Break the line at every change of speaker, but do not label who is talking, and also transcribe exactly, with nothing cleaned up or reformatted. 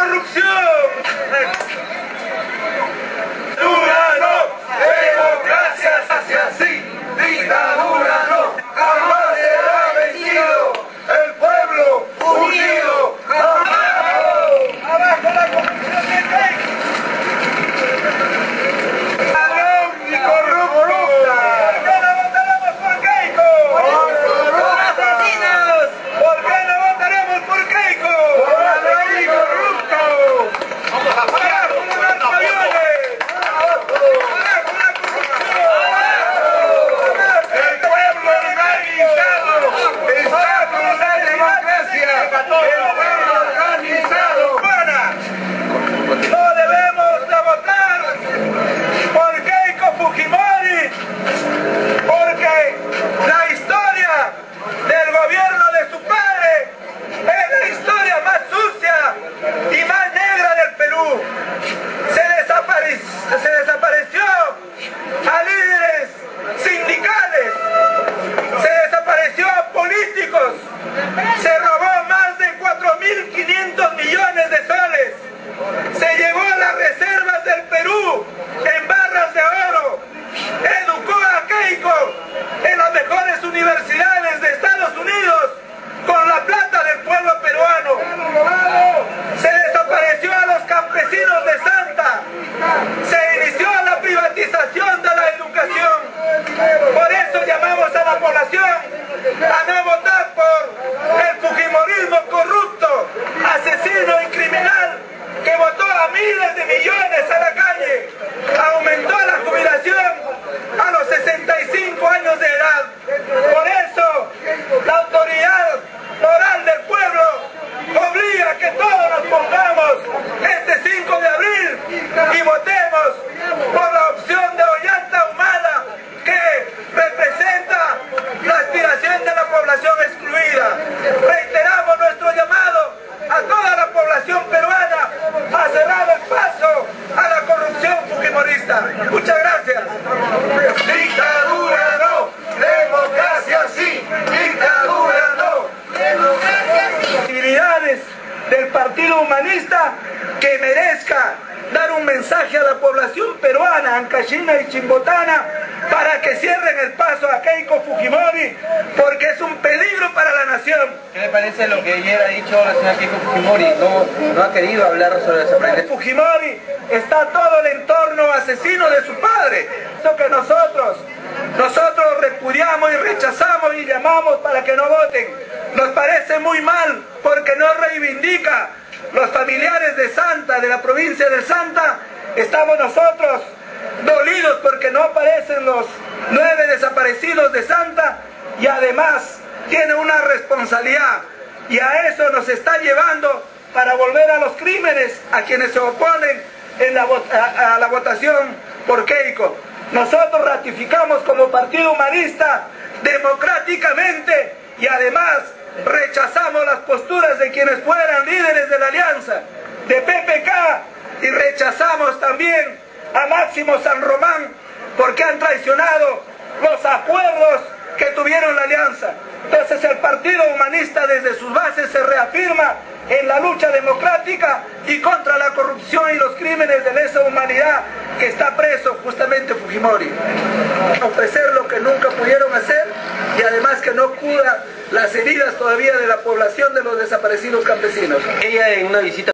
corrupción. Dura no, democracia hacia así, dictadura no, jamás será vencido, el pueblo unido jamás. Abajo la corrupción de Keiko. Ladrón y corrupta. ¿Por qué no votaremos por Keiko? ¡Por asesinos! ¿Por qué no votaremos por Keiko? ¡Por ladrón y corrupto! ¡Vamos a parar con los narcoaviones! ¡El pueblo organizado está con la democracia! ¡El pueblo organizado! ¡No debemos de votar por Keiko Fujimori! Porque la historia del gobierno de su padre es la historia más sucia y más negra del Perú. Se desapareció, se desapareció a líderes sindicales, se desapareció a políticos, se robó más de cuatro mil quinientos millones de soles, se llevó las reservas del Perú en barras de oro, educó a Keiko en las mejores universidades de Estados Unidos con la plata del pueblo peruano. Se desapareció a los campesinos de Santa, se inició la privatización de la educación. Por eso llamamos a la población a no votar por el fujimorismo corrupto, asesino y criminal que votó a miles de millones a la calle, aumentó la jubilación a los sesenta y cinco años de edad. Por eso la autoridad moral del pueblo obliga a que todos nos pongamos este cinco de abril y votemos por la opción de Ollanta Humala, que representa la aspiración de la población excluida. Reiteramos nuestro llamado a toda la población peruana a cerrar el paso a la corrupción fujimorista. Muchas gracias. Dictadura no, democracia sí, dictadura no. Actividades del Partido Humanista que merezca dar un mensaje a la población peruana, ancashina y chimbotana, para que cierren el paso a Keiko Fujimori, porque es un peligro para la nación.
¿Qué le parece lo que ayer ha dicho la señora Keiko Fujimori? No, no ha querido hablar sobre desaparición.
Fujimori está todo el entorno asesino de su padre. Eso que nosotros, nosotros repudiamos y rechazamos y llamamos para que no voten. Nos parece muy mal porque no reivindica. Los familiares de Santa, de la provincia de Santa, estamos nosotros dolidos porque no aparecen los nueve desaparecidos de Santa y además tiene una responsabilidad y a eso nos está llevando para volver a los crímenes a quienes se oponen en la, a, a la votación por Keiko. Nosotros ratificamos como Partido Humanista democráticamente y además rechazamos las posturas de quienes fueran líderes de la alianza de P P K y rechazamos también a Máximo San Román porque han traicionado los acuerdos que tuvieron la alianza. Entonces el Partido Humanista desde sus bases se reafirma en la lucha democrática y contra la corrupción y los crímenes de lesa humanidad que está preso justamente Fujimori. Ofrecer lo que nunca pudieron hacer y además que no cura las heridas todavía de la población de los desaparecidos campesinos.
Ella en una visita